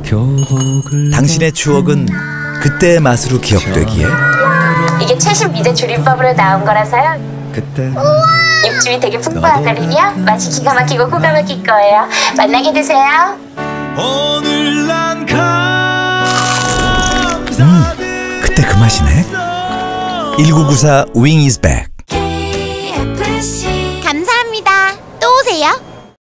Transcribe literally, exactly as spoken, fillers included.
당신의 추억은 그때의 맛으로 기억되기에 이게 최신 미대 조리법으로 나온 거라서요. 그때 육즙이 되게 풍부하거든요. 맛이 기가 막히고 코가 막힐 거예요. 만나게 드세요. 음, 그때 그 맛이네. 일구구사 Wing is back. 감사합니다. 또 오세요.